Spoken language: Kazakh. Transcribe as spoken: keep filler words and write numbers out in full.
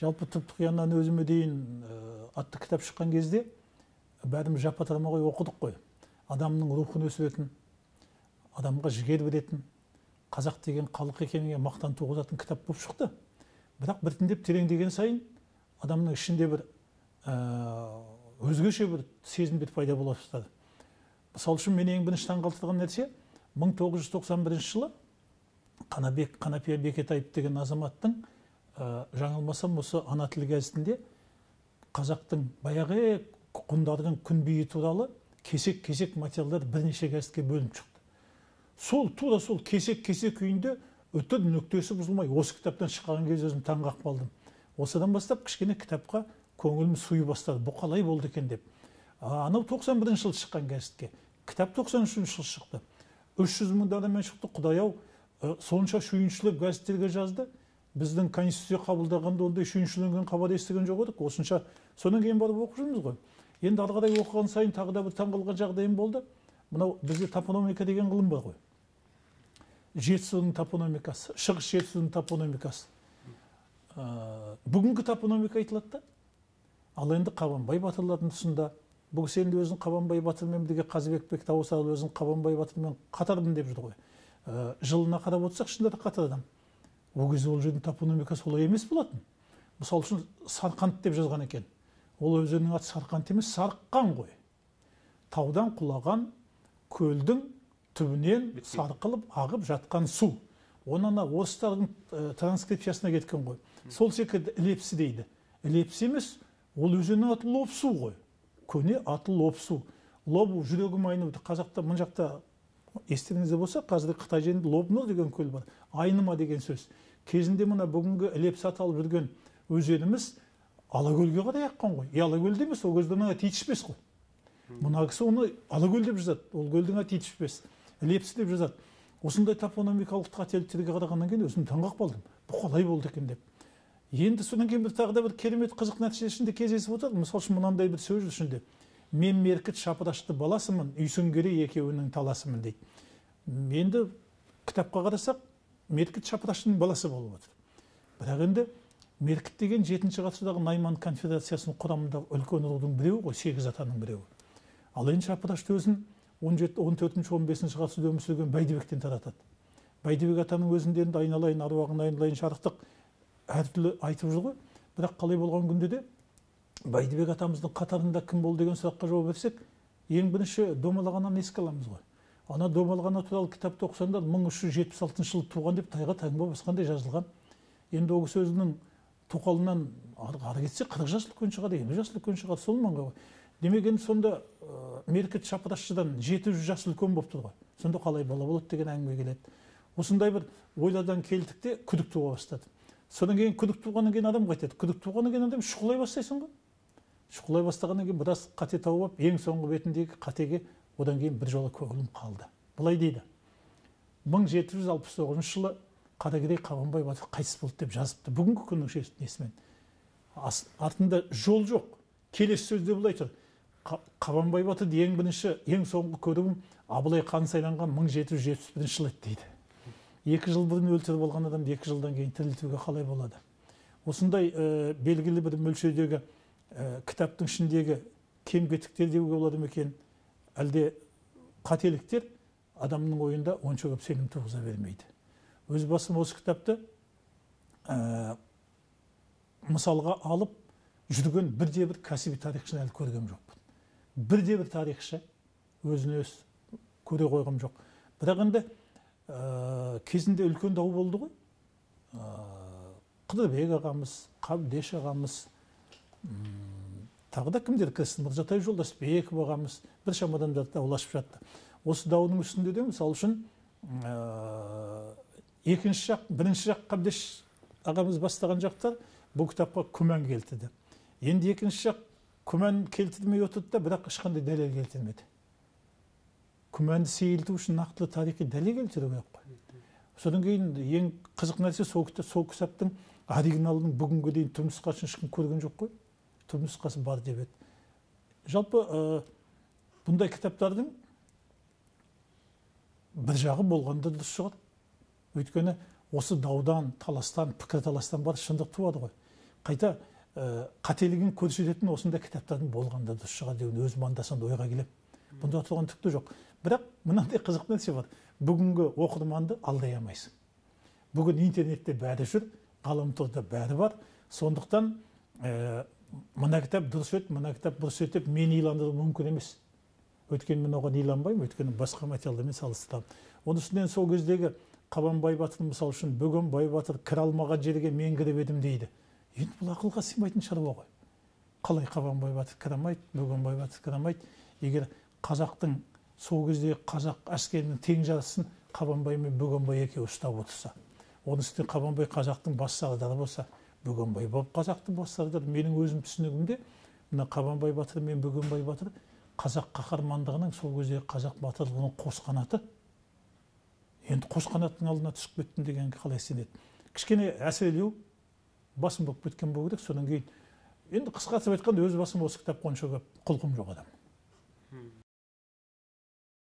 жалпы түптік қияннан өзіме дейін атты кітап шыққан кезде бәріміз жапа тармағай оқыдық қой. Адамның рухын өсіретін, адамға жігер беретін, қазақ деген халық екеніне мақтан туғызатын кітап болып шықты. Бірақ біртіндеп тереңдеген сайын адамның ішінде бір өзгеше бір сезімдер пайда бола бастады. Мысалы үшін мені ең бірінші таңғалдырған нәрсе мың тоғыз жүз тоқсан бірінші жылы Қанапия Бекетаев деген азаматтың жаңылмасам осы ана тілі газетінде қазақтың баяғы ғұндардың күн биі туралы кесек-кесек материалдар бірнеше газетке бөлініп шықты. Сол тура сол кесек-кесек күйінде өтір нүктесі бұзылмай осы кітаптан шыққан кезде өзім таңғалып қалдым. Осыдан бастап кішкене кітапқа көңілім суый бастады. Бұл қалай болды екен деп. Анау тоқсан бірінші жылы шыққан газетке. Кітап тоқсан үшінші жылы шықты. үш жүз мың данамен шықты. Құдай-ау, сонша шүйіншілеп газеттерге жазды. Біздің конституция қабылдағанда ондай шүйіншіленген хабар естіген жоқ едік. Осынша содан кейін барып оқып жүрміз ғой. Енді ары қарай оқыған сайын тағы да бір таңғалған жағдайым болды. Мынау бізде топономика деген ғылым бар ғой. Жетісудың топономикасы, шығыс жетісудың топономикасы. Бүгінгі топономика айтылады да. Ал енді Қабанбай батырлардың тұсында бұл кісі енді өзін Қабанбай батырмен бірге Қазыбек бек Дауысалы өзін Қабанбай батырмен қатармын деп жүрді ғой. Жылына қарап отырсақ, шынында да қатар адам. Ол кезде ол жердің топономикасы солай емес болатын. Мысалы үшін Сарқант деп жазған екен. Ол өзеннің аты Сарқант емес, Сарқан ғой. Таудан құлаған көлдің түбінен сарқылып ағып жатқан су. Оны орыстардың транскрипциясына кеткен ғой. Сол секілді Ілепсі дейді. Ілепсі емес, ол өзеннің аты Лопсу ғой. Көне аты Лопсу. Лобу жүрегім айнымды. Қазақта мұн жақта естеріңізде болса, қазір Қытай жерінде Лобнур деген көл бар. Айныма деген сөз. Кезінде мына бүгінгі Ілепсі аталып жүрген өзеніміз Алакөлге қарай аққан ғой. Алакөл емес, ол кезде оның аты Итішпес қой. Мына кісі оны Алакөл деп жазады. Ол көлдің аты Итішпес. Ілепсі деп жазады. Осындай топономикалық қателіктерге қарағаннан кейін өзім таңғалып қалдым. Бұл қалай болды екен деп. Енді содан кейін бір тағы да бір керемет қызық нәтижесінде кездесіп отыр. Мысалы үшін мынандай бір сөз ішінде. Мен меркіт шапырашты баласымын, үйсінгері екеуінің таласымын дейді. Енді кітапқа қарасақ, меркіт шапыраштың баласы болып отыр. Бірақ енді меркіт деген жетінші ғасырдағы Найман конфедерациясының құрамында үлкен рудың біреуі ғой, сегіз атаның біреуі. Ал енді шапырашты өзін он төртінші он бесінші ғасырда өмір сүрген Бәйдібектен таратады. Бәйдібек атаның өзінде енді айналайын, аруағын айналайын шарықтық әртүрлі айтып жүр ғой. Бірақ қалай болған күнде де Бәйдібек атамыздың қатарында кім болды деген сұраққа жауап берсек, ең бірінші домалағаннан еске аламыз ғой. Ана домалағана туралы кітапты оқысаңда мың үш жүз жетпіс алтыншы жылы туған деп тайға таңба басқандай жазылған. Енді ол кісі өзінің тоқалынан ары кетсе қырық жас үлкен шығады, елу жас үлкен шығады, сол маңға ғой. Демек енді сонда меркіт шапырашшыдан жеті жүз жас үлкен болып тұр ғой. Сонда қалай бала болады деген әңгіме келеді. Осындай бір ойлардан келдік те күдік туға бастады. Содан кейін күдік туғаннан кейін адам қайтады. Күдік туғаннан кейін адам шұқылай бастайсың ғой. Шұқылай бастағаннан кейін біраз қате тауып, ең соңғы бетіндегі қатеге одан кейін бір жолы көңілім қалды. Былай дейді. мың жеті жүз алпыс тоғызыншы жылы Қаракерей Қабанбай батыр қайтыс болды деп жазыпты. Бүгінгі күннің несімен. Артында жол жоқ. Келесі сөзде былай тұр. Қабанбай батырды ең бірінші, ең соңғы көруім Абылай хан сайланған мың жеті жүз жетпіс бірінші жылы дейді. Екі жыл бұрын өлтіріп алған адамды екі жылдан кейін тірілтуге қалай болады? Осындай белгілі бір мөлшердегі кітаптың ішіндегі кем-кетіктер деуге болады ма екен, әлде қателіктер адамның ойында онша көп сенім туғыза бермейді. Өз басым осы кітапты мысалға алып жүрген бірде бір кәсіби тарихшыны әлі көрген жоқпын. Бірде бір тарихшы өзіне өз көре қойғым жоқ. Бірақ енді кезінде үлкен дау болды ғой. Қыдырбек ағамыз, Қабдеш ағамыз, тағы да кімдер кірсін, Мырзатай Жолдасбеков ағамыз бір шама адамдар дауласып жатты. Осы даудың үстінде де мысалы үшін екінші жақ, бірінші жақ Қабдеш ағамыз бастаған жақтар бұл кітапқа күмән келтірді. Енді екінші жақ күмән келтірмей отырды да, бірақ ешқандай дәлел келтірмеді. Күмәнді сейілту үшін нақтылы тарихи дәлел келтіру керек қой. Содан кейін ең қызық нәрсе сол кітаптың оригиналының бүгінге дейін түпнұсқасын ешкім көрген жоқ қой. Түпнұсқасы бар деп еді. Жалпы бұндай кітаптардың бір жағы болғанда дұрыс шығар. Өйткені осы даудан, таластан, пікір таластан бар шындық туады ғой. қайта қателігін көрсететін осындай кітаптардың болғанда дұрыс шығар деген өзім анда-санда ойға келем. Бұнда тұрған түкті жоқ. Бірақ мынандай қызық нәрсе бар. Бүгінгі оқырманды алдай алмайсың. Бүгін интернетте бәрі жүр, ғаламторда бәрі бар. Сондықтан мына кітап дұрыс өт, мына кітап бұрыс өт деп мені иландыру мүмкін емес. Өйткені мен оған иланбаймын, өйткені басқа материалдармен салыстырамын. Оның үстінен сол кездегі Қабанбай батыр мысалы үшін Бөгенбай батыр кіре алмаған жерге мен кіріп едім дейді. Енді бұл ақылға сыймайтын шаруа ғой. Қалай Қабанбай батыр кіре алмайды, Бөгенбай батыр кіре алмайды? Егер қазақтың сол кездегі қазақ әскерінің тең жарысын Қабанбай мен Бөгенбай екеуі ұстап отырса, оның үстіне Қабанбай қазақтың бас сардары болса, Бөгенбай болып қазақтың бас сардары, менің өзім түсінігімде мына Қабанбай батыр мен Бөгенбай батыр қазақ қаһармандығының сол кездегі қазақ батырлығының қос қанаты. Енді қос қанаттың алдына түсіп кеттім дегенге қалай сенеді? Кішкене әсірелеу басым болып кеткен болу керек. Содан кейін енді қысқартып айтқанда өз басым осы кітап қонша көп құлқым жоқ адам.